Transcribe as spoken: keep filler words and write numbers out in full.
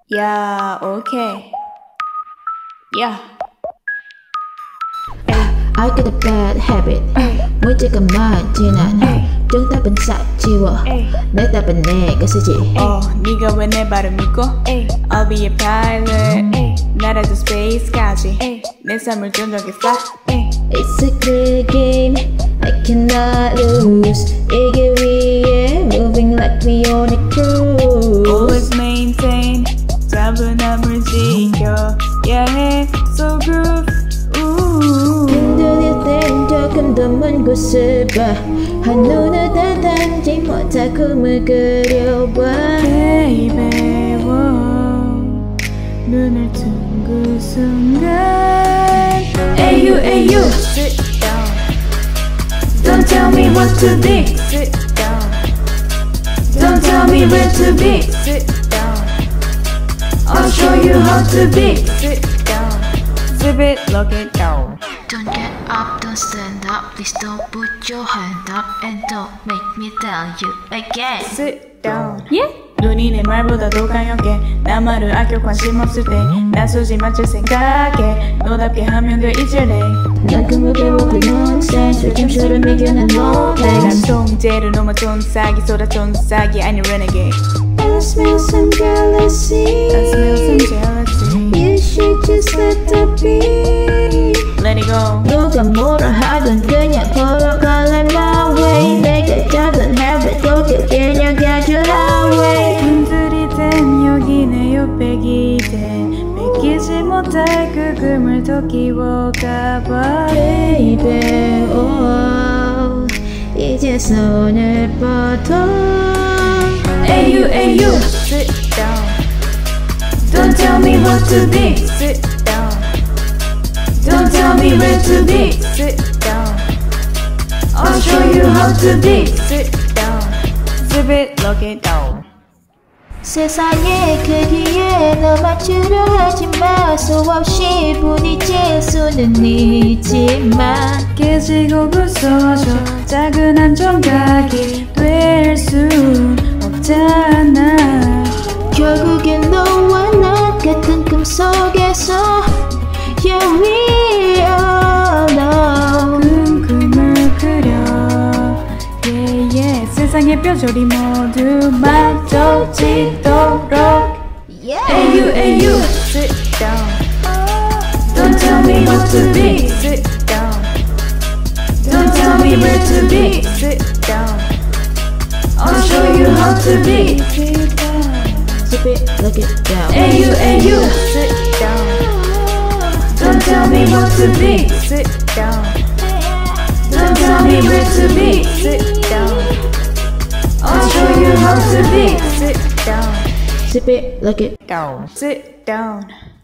Yeah, okay. Yeah. I got a bad habit. Mới chỉ cần 말지난 chúng ta bình sạch 지워 내 답은 내가 쓰지. 어, 네가 왜 내 발을 믿고? I'll be a pilot. 날아도 space까지 내 삶을 존중했어. It's a clear game. I cannot lose. 이게 위에 moving like we on a cruise. Always maintain. 차분함을 지켜야 해. So groove. 흔들릴 땐 조금 더 먼 곳을 봐. 한눈에 다 담지 못할 꿈을 그려봐. Baby, whoa. 눈을 뜬 그 순간 Hey you, hey you, sit down. Don't tell me what to be, sit down. Don't tell me where to be, sit down. I'll show you how to be, sit down. Zip it, lock it down. Don't get up, don't stand up. Please don't put your hand up. And don't make me tell you again. Sit down. Yeah. 눈이 내 말보다 더 강력해. 나 말을 아껴 관심 없을 때 나서지 마칠 생각해. 너답게 하면 돼 이제래. 난 꿈을 배워볼 nonsense. 잠시를 이겨낸 내가 romance. 통제를 넘어 촌싹이 쏟아 촌싹이 아니 renegade. I smell some jealousy. I smell some jealousy. You should just let that be. Let it go. 누가 뭐라 하든 그냥 걸어갈래 my way. 내가 잡은 habit 거기 그냥 가져라 way. 꿈들이든 여기 내 옆백이든 믿기지 못할 그 꿈을 더 키워가봐. Baby, oh, 이제서 오늘부터. Hey you, hey you, sit down. Don't tell me what to be, sit down. Don't tell me where to be, sit down. I'll show you how to be, sit down. Zip it, lock it down. 세상의 크기에 너 맞추려 하지마. 수없이 부딪힐 수는 있지만 깨지고 부서져 작은 한 조각이 될 순 없잖아. 결국엔 너와 나 같은 꿈속에서 Yeah, we all know. 꿈을 그려 yeah, yeah. 세상의 뼈저리 모두 맞춰지도록 Yeah. Hey you, hey you, sit down. Don't tell me what to be, sit down. Don't tell me where to be, sit down. I'll show you how to be, sit down. Zip it, look it down. Hey you, hey you, sit down. Don't tell me what to be, sit down. Don't tell me where to be, sit down. I'll show you how to be, sit down. Zip it, look it Down, sit down.